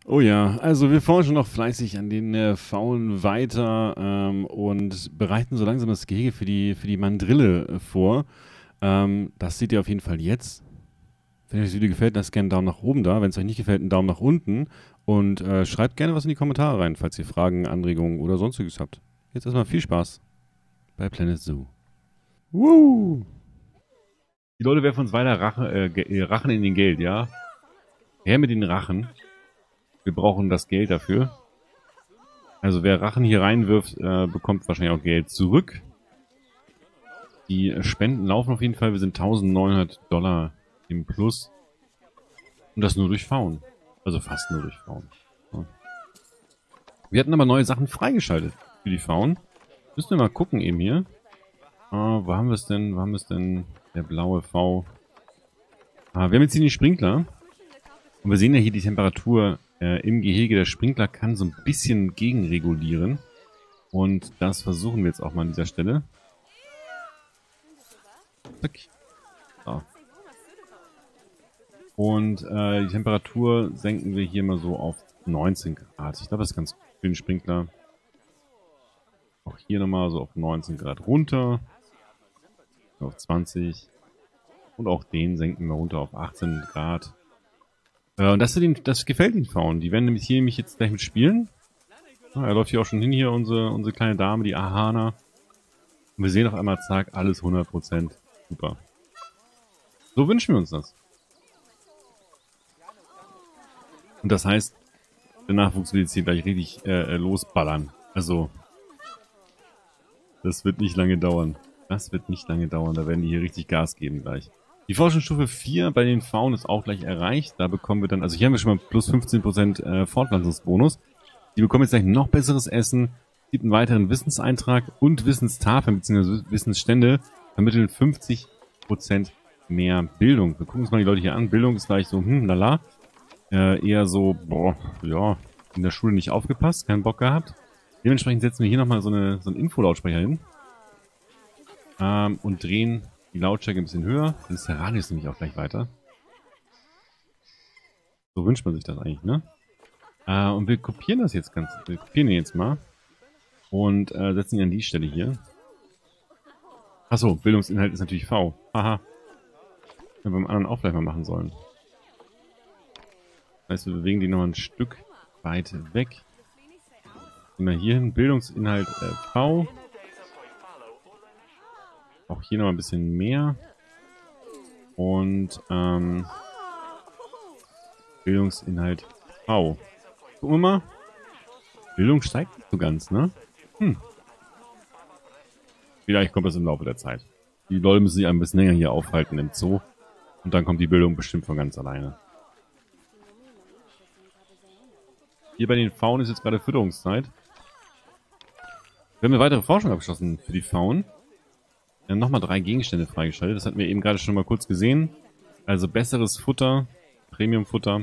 Oh ja, also wir forschen noch fleißig an den Pfauen weiter und bereiten so langsam das Gehege für die Mandrille vor. Das seht ihr auf jeden Fall jetzt. Wenn euch das Video gefällt, lasst gerne einen Daumen nach oben da. Wenn es euch nicht gefällt, einen Daumen nach unten. Und schreibt gerne was in die Kommentare rein, falls ihr Fragen, Anregungen oder sonstiges habt. Jetzt erstmal viel Spaß bei Planet Zoo. Woo! Die Leute werfen uns weiter Rachen in den Geld, ja? Her mit den Rachen. Wir brauchen das Geld dafür. Also wer Rachen hier reinwirft, bekommt wahrscheinlich auch Geld zurück. Die Spenden laufen auf jeden Fall. Wir sind $1900 im Plus. Und das nur durch Pfauen. Also fast nur durch Pfauen. So. Wir hatten aber neue Sachen freigeschaltet für die Pfauen. Müssen wir mal gucken eben hier. Wo haben wir es denn? Wo haben wir es denn? Der blaue V. Wir haben jetzt hier den Sprinkler. Und wir sehen ja hier die Temperatur im Gehege. Der Sprinkler kann so ein bisschen gegenregulieren. Und das versuchen wir jetzt auch mal an dieser Stelle. Zack. So. Und die Temperatur senken wir hier mal so auf 19 Grad. Ich glaube, das ist ganz gut für den Sprinkler. Auch hier nochmal so auf 19 Grad runter. Auf 20. Und auch den senken wir runter auf 18 Grad. Und das gefällt den Pfauen. Die werden nämlich jetzt gleich mitspielen. Er läuft hier auch schon hin, hier unsere kleine Dame, die Ahana. Und wir sehen auf einmal, zack, alles 100%. Super. So wünschen wir uns das. Und das heißt, der Nachwuchs will jetzt hier gleich richtig losballern. Also, das wird nicht lange dauern. Das wird nicht lange dauern. Da werden die hier richtig Gas geben gleich. Die Forschungsstufe 4 bei den Pfauen ist auch gleich erreicht. Da bekommen wir dann, also hier haben wir schon mal plus 15% Fortpflanzungsbonus. Die bekommen jetzt gleich noch besseres Essen. Es gibt einen weiteren Wissenseintrag und Wissenstafeln bzw. Wissensstände vermitteln 50% mehr Bildung. Wir gucken uns mal die Leute hier an. Bildung ist gleich so, lala. Eher so, boah, ja, in der Schule nicht aufgepasst, keinen Bock gehabt. Dementsprechend setzen wir hier nochmal so einen Infolautsprecher hin. Und drehen die Lautstärke ein bisschen höher. Dann ist der Radius nämlich auch gleich weiter. So wünscht man sich das eigentlich, ne? Und wir kopieren das jetzt wir kopieren ihn jetzt mal. Und setzen ihn an die Stelle hier. Achso, Bildungsinhalt ist natürlich V. Haha. Wenn wir beim anderen auch vielleicht mal machen sollen. Das heißt, wir bewegen die nochmal ein Stück weit weg. Gehen wir hier hin. Bildungsinhalt V. Auch hier noch ein bisschen mehr. Und Bildungsinhalt V. Gucken wir mal. Bildung steigt nicht so ganz, ne? Vielleicht kommt das im Laufe der Zeit. Die Leute müssen sich ein bisschen länger hier aufhalten im Zoo. Und dann kommt die Bildung bestimmt von ganz alleine. Hier bei den Pfauen ist jetzt gerade Fütterungszeit. Wir haben eine weitere Forschung abgeschlossen für die Pfauen. Wir haben nochmal 3 Gegenstände freigeschaltet. Das hatten wir eben gerade schon mal kurz gesehen. Also besseres Futter, Premium-Futter.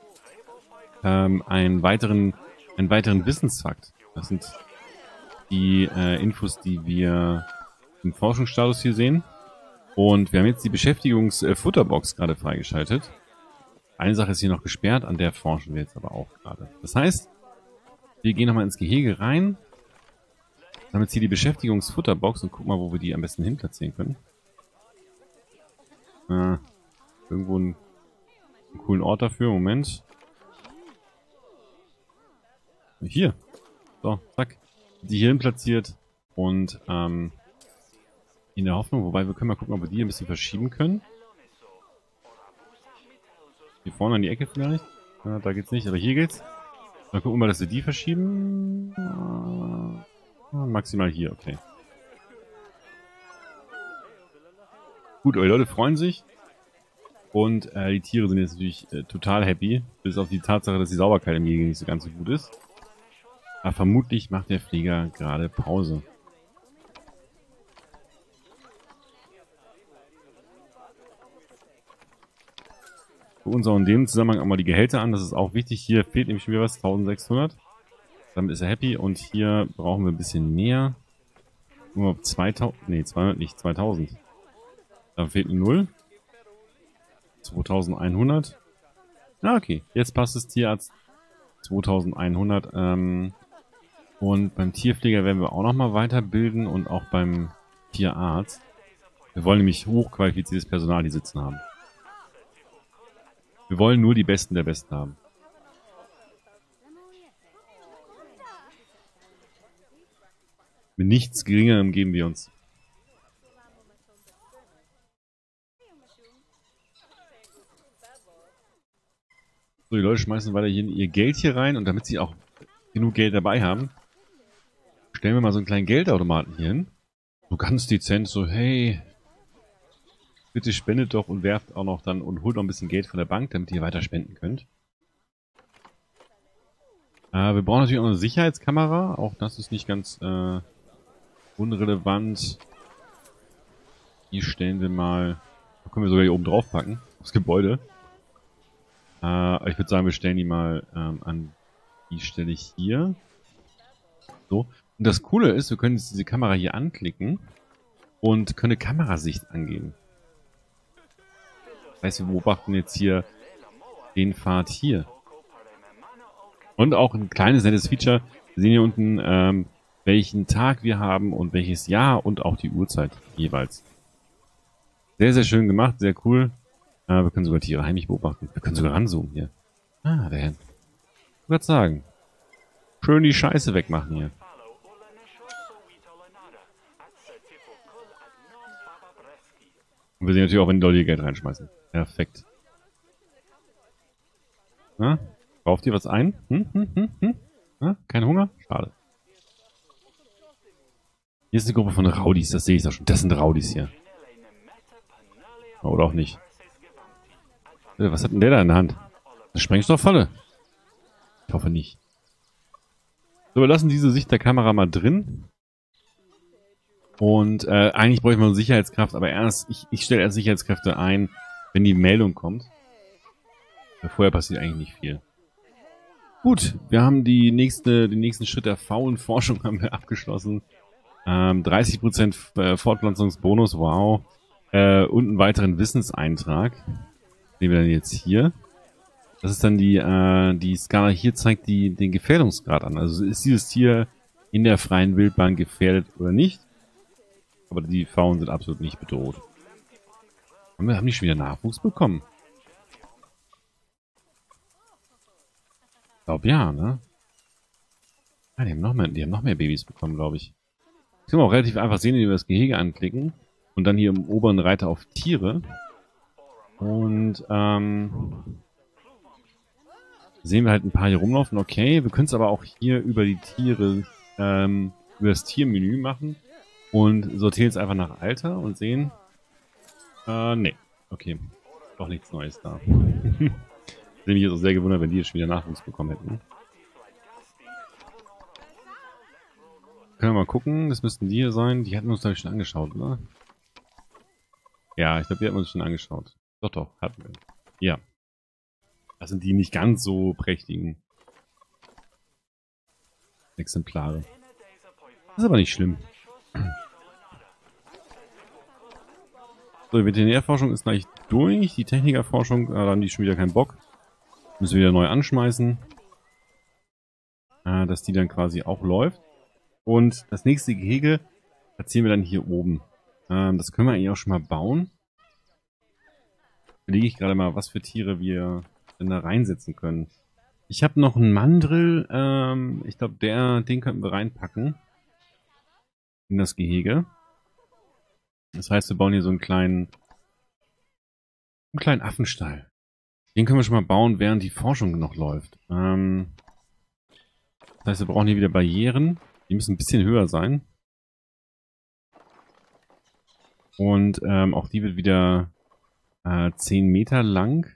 Einen weiteren Wissensfakt. Das sind die Infos, die wir im Forschungsstatus hier sehen. Und wir haben jetzt die Beschäftigungsfutterbox gerade freigeschaltet. Eine Sache ist hier noch gesperrt, an der forschen wir jetzt aber auch gerade. Das heißt, wir gehen nochmal ins Gehege rein. Haben jetzt hier die Beschäftigungsfutterbox und gucken mal, wo wir die am besten hin platzieren können. Irgendwo einen coolen Ort dafür. Moment. Hier. So, zack. Die hierhin platziert. Und in der Hoffnung, wobei wir können mal gucken, ob wir die ein bisschen verschieben können. Hier vorne an die Ecke vielleicht. Ja, da geht's nicht, aber hier geht's. Dann gucken wir mal, dass wir die verschieben. Maximal hier, okay. Gut, eure Leute freuen sich. Und die Tiere sind jetzt natürlich total happy. Bis auf die Tatsache, dass die Sauberkeit im Gehege nicht so ganz so gut ist. Aber vermutlich macht der Flieger gerade Pause. Gucken uns auch in dem Zusammenhang auch mal die Gehälter an. Das ist auch wichtig. Hier fehlt nämlich schon wieder was. 1600. Damit ist er happy. Und hier brauchen wir ein bisschen mehr. Nur 2000. Ne, 200 nicht. 2000. Da fehlt eine 0. 2100. Ah, okay. Jetzt passt das Tierarzt 2100. Und beim Tierpfleger werden wir auch nochmal weiterbilden und auch beim Tierarzt. Wir wollen nämlich hochqualifiziertes Personal hier sitzen haben. Wir wollen nur die Besten der Besten haben. Mit nichts Geringerem geben wir uns. So, die Leute schmeißen weiter hier ihr Geld hier rein und damit sie auch genug Geld dabei haben, stellen wir mal so einen kleinen Geldautomaten hier hin. So ganz dezent, so hey, bitte spendet doch und werft auch noch dann und holt noch ein bisschen Geld von der Bank, damit ihr weiter spenden könnt. Wir brauchen natürlich auch eine Sicherheitskamera, auch das ist nicht ganz unrelevant. Die stellen wir mal, da können wir sogar hier oben drauf packen, aufs Gebäude. Ich würde sagen, wir stellen die mal an die Stelle hier. So. Und das Coole ist, wir können jetzt diese Kamera hier anklicken und können eine Kamerasicht angeben. Das heißt, wir beobachten jetzt hier den Pfad hier. Und auch ein kleines, nettes Feature. Wir sehen hier unten, welchen Tag wir haben und welches Jahr und auch die Uhrzeit jeweils. Sehr, sehr schön gemacht, sehr cool. Wir können sogar Tiere heimlich beobachten. Wir können sogar ranzoomen hier. Ah, der Herr. Ich würde sagen. Schön die Scheiße wegmachen hier. Und wir sehen natürlich auch, wenn die Leute hier Geld reinschmeißen. Perfekt. Na? Kauft ihr was ein? Na? Kein Hunger? Schade. Hier ist eine Gruppe von Rowdies, das sehe ich doch schon. Das sind Rowdies hier. Oder auch nicht. Was hat denn der da in der Hand? Eine Sprengstofffalle? Ich hoffe nicht. So, wir lassen diese Sicht der Kamera mal drin. Und eigentlich bräuchte man eine Sicherheitskraft, aber ich stelle erst Sicherheitskräfte ein, wenn die Meldung kommt. Vorher passiert eigentlich nicht viel. Gut, wir haben den nächsten Schritt der Faunenforschung haben wir abgeschlossen. 30% Fortpflanzungsbonus, wow. Und einen weiteren Wissenseintrag. Sehen wir dann jetzt hier. Das ist dann die Skala hier zeigt den Gefährdungsgrad an. Also ist dieses Tier in der freien Wildbahn gefährdet oder nicht? Aber die Faunen sind absolut nicht bedroht. Haben die schon wieder Nachwuchs bekommen? Ich glaube ja, ne? Ah, die haben noch mehr Babys bekommen, glaube ich. Das kann man auch relativ einfach sehen, indem wir das Gehege anklicken. Und dann hier im oberen Reiter auf Tiere. Und sehen wir halt ein paar hier rumlaufen. Okay, wir können es aber auch hier über die Tiere, über das Tiermenü machen. Und sortieren es einfach nach Alter und sehen. Nee. Okay. Doch nichts Neues da. Ich hätte mich jetzt auch sehr gewundert, wenn die jetzt schon wieder Nachwuchs bekommen hätten. Können wir mal gucken. Das müssten die hier sein. Die hatten wir uns, glaube ich, schon angeschaut, oder? Ja, ich glaube, die hatten wir uns schon angeschaut. Doch, hatten wir. Ja. Das sind die nicht ganz so prächtigen Exemplare. Das ist aber nicht schlimm. So, die Veterinärforschung ist gleich durch. Die Technikerforschung, da haben die schon wieder keinen Bock. Müssen wir wieder neu anschmeißen. Dass die dann quasi auch läuft. Und das nächste Gehege platzieren wir dann hier oben. Das können wir eigentlich auch schon mal bauen. Überlege ich gerade mal, was für Tiere wir denn da reinsetzen können. Ich habe noch einen Mandrill. Ich glaube, den könnten wir reinpacken. In das Gehege. Das heißt, wir bauen hier so einen kleinen Affenstall. Den können wir schon mal bauen, während die Forschung noch läuft. Das heißt, wir brauchen hier wieder Barrieren. Die müssen ein bisschen höher sein. Und auch die wird wieder 10 Meter lang.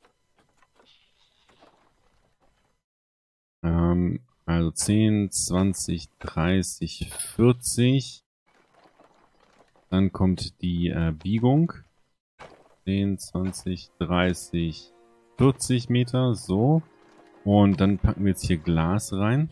Also 10, 20, 30, 40. Dann kommt die Biegung. 10, 20, 30, 40 Meter. So. Und dann packen wir jetzt hier Glas rein.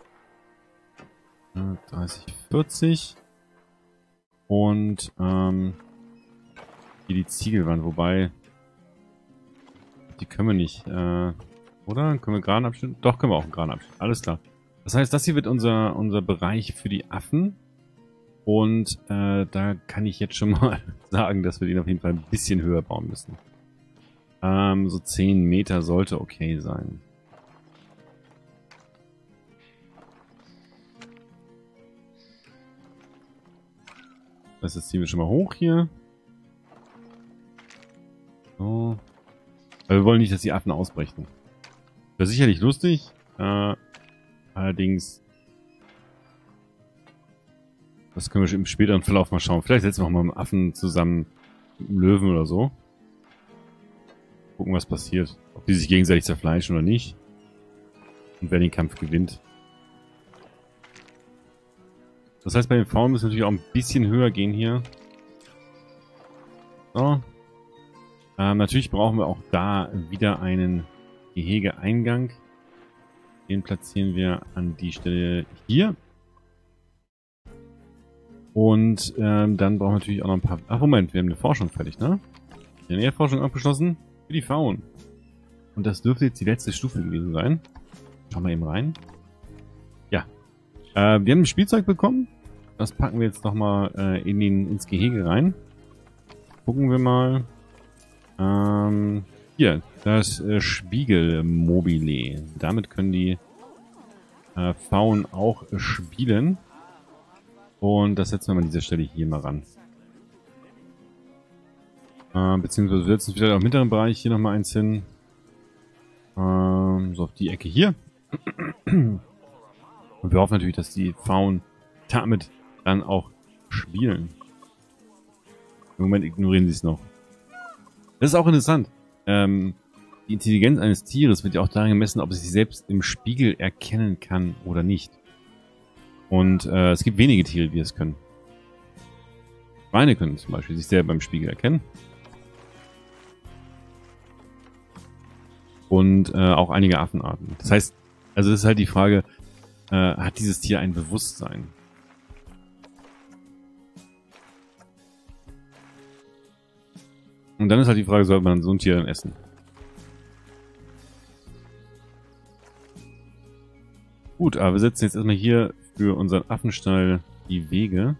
30, 40. Und hier die Ziegelwand. Wobei, die können wir nicht Oder? Können wir Graden abschneiden? Doch, können wir auch einen Graden abschneiden. Alles klar. Das heißt, das hier wird unser Bereich für die Affen. Und da kann ich jetzt schon mal sagen, dass wir den auf jeden Fall ein bisschen höher bauen müssen. So 10 Meter sollte okay sein. Das ziehen wir schon mal hoch hier. So. Aber wir wollen nicht, dass die Affen ausbrechen. Wäre sicherlich lustig. Allerdings, das können wir im späteren Verlauf mal schauen. Vielleicht setzen wir auch mal einen Affen zusammen mit einem Löwen oder so. Gucken, was passiert. Ob die sich gegenseitig zerfleischen oder nicht. Und wer den Kampf gewinnt. Das heißt, bei den Faunen müssen wir natürlich auch ein bisschen höher gehen hier. So. Natürlich brauchen wir auch da wieder einen Gehegeeingang. Den platzieren wir an die Stelle hier. Und dann brauchen wir natürlich auch noch ein paar... Ach Moment, wir haben eine Forschung fertig, ne? Die Nährforschung abgeschlossen für die Faunen. Und das dürfte jetzt die letzte Stufe gewesen sein. Schauen wir eben rein. Ja. Wir haben ein Spielzeug bekommen. Das packen wir jetzt nochmal ins Gehege rein. Gucken wir mal. Hier, das Spiegelmobile. Damit können die Faunen auch spielen. Und das setzen wir mal an dieser Stelle hier mal ran. Beziehungsweise wir setzen vielleicht auch im mittleren Bereich hier nochmal eins hin. So auf die Ecke hier. Und wir hoffen natürlich, dass die Faunen damit dann auch spielen. Im Moment ignorieren sie es noch. Das ist auch interessant. Die Intelligenz eines Tieres wird ja auch daran gemessen, ob es sich selbst im Spiegel erkennen kann oder nicht. Und es gibt wenige Tiere, die es können. Schweine können zum Beispiel sich selber im Spiegel erkennen. Und auch einige Affenarten. Das heißt, also das ist halt die Frage, hat dieses Tier ein Bewusstsein? Und dann ist halt die Frage, sollte man so ein Tier dann essen? Gut, aber wir setzen jetzt erstmal hier für unseren Affenstall die Wege.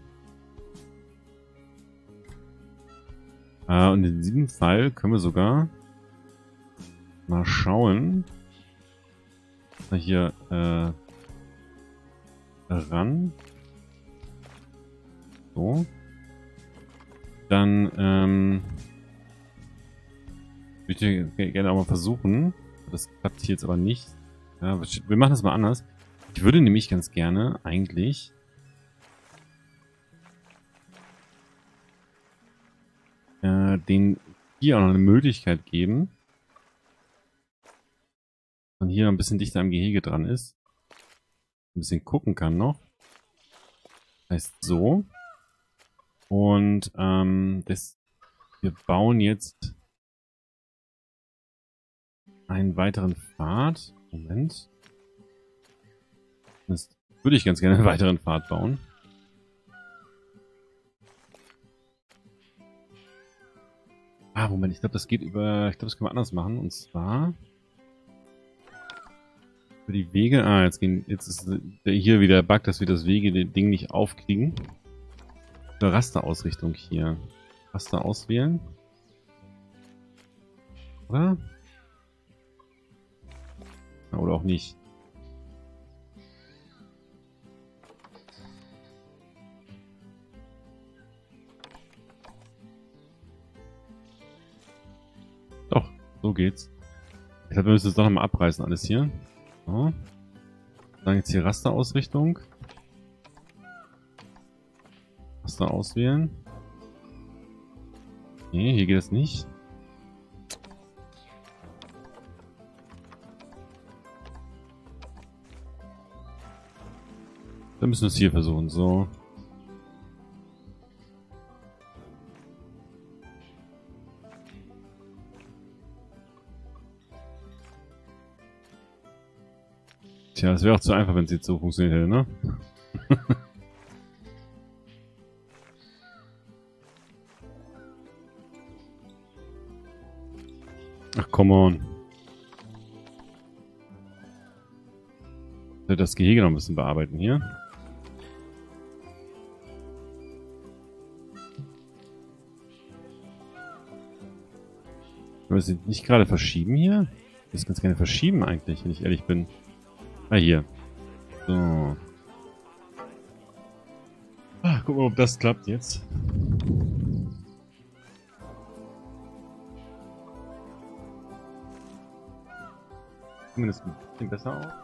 Und in diesem Fall können wir sogar mal schauen. Mal hier ran. So. Dann würde ich gerne auch mal versuchen. Das klappt hier jetzt aber nicht. Ja, wir machen das mal anders. Ich würde nämlich ganz gerne eigentlich den hier auch noch eine Möglichkeit geben, dass man hier noch ein bisschen dichter am Gehege dran ist. Ein bisschen gucken kann noch. Das heißt so. Und wir bauen jetzt einen weiteren Pfad. Moment. Das würde ich ganz gerne einen weiteren Pfad bauen. Moment, ich glaube, das geht über... Ich glaube, das können wir anders machen. Und zwar... Für die Wege... jetzt ist hier wieder der Bug, dass wir das Wege-Ding nicht aufkriegen. Für Rasterausrichtung hier. Raster auswählen. Oder? Oder auch nicht. Doch, so geht's. Ich glaube, wir müssen es doch nochmal abreißen, alles hier. So. Dann jetzt hier Rasterausrichtung. Raster auswählen. Nee, hier geht es nicht. Dann müssen wir es hier versuchen. So. Tja, das wäre auch zu einfach, wenn es jetzt so funktioniert hätte, ne? Ach, come on. Das Gehege noch ein bisschen bearbeiten hier. Können wir es nicht gerade verschieben hier? Ich will ganz gerne verschieben eigentlich, wenn ich ehrlich bin. Ah, hier. So. Ah, gucken wir mal, ob das klappt jetzt. Zumindest ein bisschen besser aus.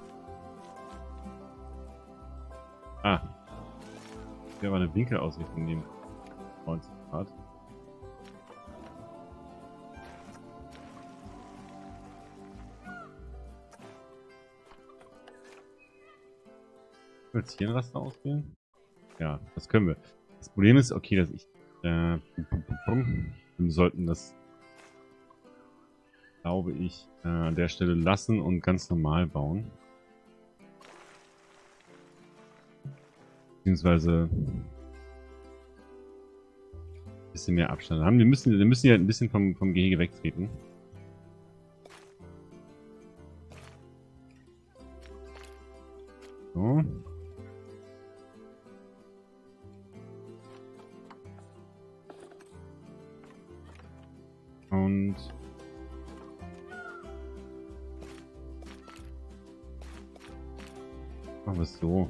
Ah. Wir haben eine Winkelausrichtung nehmen. 90 Grad. Willst du hier ein Raster auswählen? Ja, das können wir. Das Problem ist, okay, dass ich. Wir sollten das, glaube ich, an der Stelle lassen und ganz normal bauen. Beziehungsweise ein bisschen mehr Abstand haben. Wir müssen ja ein bisschen vom Gehege wegtreten. So. Und machen wir es so.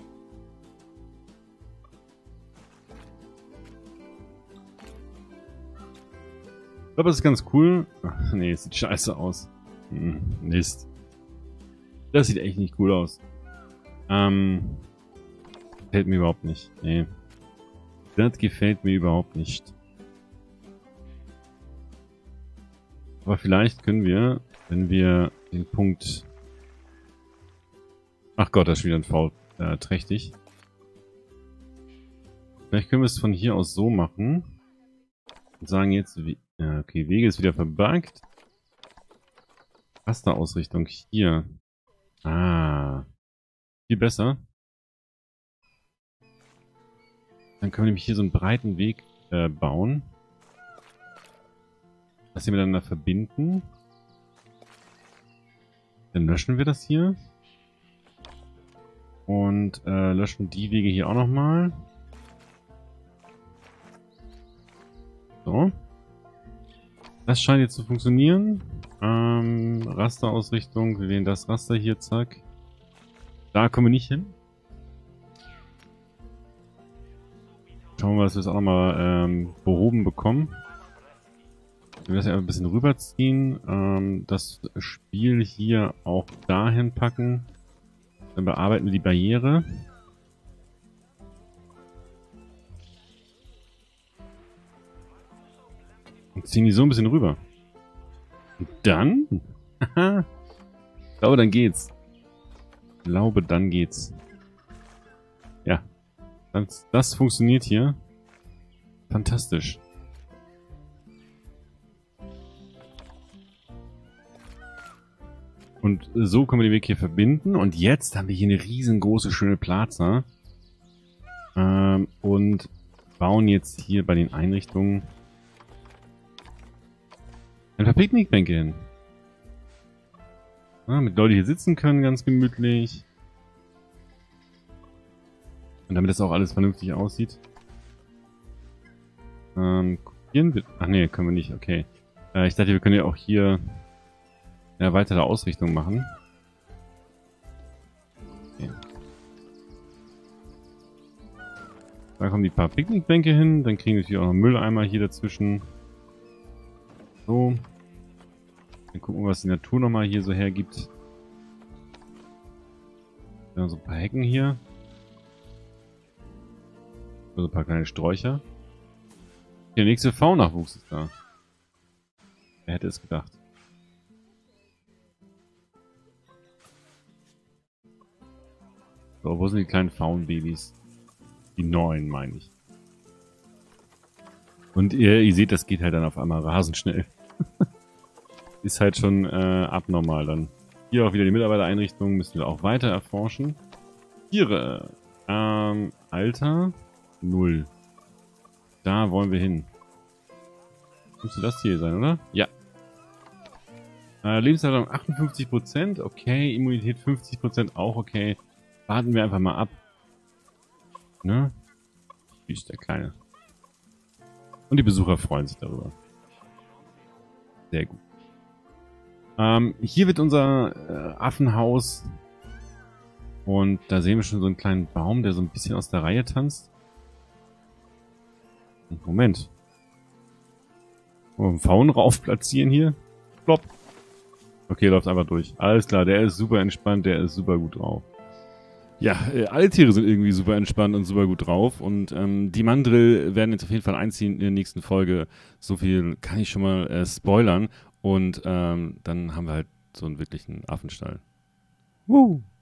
Ich glaube, das ist ganz cool. Ach, nee, es sieht scheiße aus. Mist. Das sieht echt nicht cool aus. Gefällt mir überhaupt nicht. Nee. Das gefällt mir überhaupt nicht. Aber vielleicht können wir, wenn wir den Punkt... Ach Gott, das ist wieder ein Foul. Trächtig. Vielleicht können wir es von hier aus so machen. Und sagen jetzt... okay, Wege ist wieder verbuggt. Rasterausrichtung hier. Ah. Viel besser. Dann können wir nämlich hier so einen breiten Weg bauen. Das hier miteinander verbinden. Dann löschen wir das hier. Und löschen die Wege hier auch nochmal. So. Das scheint jetzt zu funktionieren. Rasterausrichtung. Wir wählen das Raster hier, zack. Da kommen wir nicht hin. Schauen wir mal, dass wir das auch nochmal behoben bekommen. Wir das einfach ein bisschen rüberziehen. Das Spiel hier auch dahin packen. Dann bearbeiten wir die Barriere. Und ziehen die so ein bisschen rüber. Und dann? Ich glaube, dann geht's. Ich glaube, dann geht's. Ja. Das funktioniert hier. Fantastisch. Und so können wir den Weg hier verbinden. Und jetzt haben wir hier eine riesengroße, schöne Plaza. Und bauen jetzt hier bei den Einrichtungen ein paar Picknickbänke hin. Ja, mit Leute hier sitzen können, ganz gemütlich. Und damit das auch alles vernünftig aussieht. Kopieren wir... Ach nee, können wir nicht, okay. Ich dachte, wir können ja auch hier eine weitere Ausrichtung machen. Okay. Da kommen die paar Picknickbänke hin. Dann kriegen wir natürlich auch noch Mülleimer hier dazwischen. So. Dann gucken wir, was die Natur nochmal hier so hergibt. Wir haben so ein paar Hecken hier. So ein paar kleine Sträucher. Der nächste V-Nachwuchs ist da. Wer hätte es gedacht? So, wo sind die kleinen Faunbabys? Die neuen, meine ich. Und ihr seht, das geht halt dann auf einmal rasend schnell. Ist halt schon abnormal dann. Hier auch wieder die Mitarbeitereinrichtungen müssen wir auch weiter erforschen. Tiere. Alter 0. Da wollen wir hin. Müsste das hier sein, oder? Ja. Lebenserwartung 58%, okay. Immunität 50%, auch okay. Warten wir einfach mal ab. Ne? Süß, der Kleine. Und die Besucher freuen sich darüber. Sehr gut. Hier wird unser Affenhaus. Und da sehen wir schon so einen kleinen Baum, der so ein bisschen aus der Reihe tanzt. Moment. Einen Faun rauf platzieren hier. Plopp. Okay, läuft einfach durch. Alles klar, der ist super entspannt, der ist super gut drauf. Ja, alle Tiere sind irgendwie super entspannt und super gut drauf. Und die Mandrill werden jetzt auf jeden Fall einziehen in der nächsten Folge. So viel kann ich schon mal spoilern. Und dann haben wir halt so einen wirklichen Affenstall. Woo!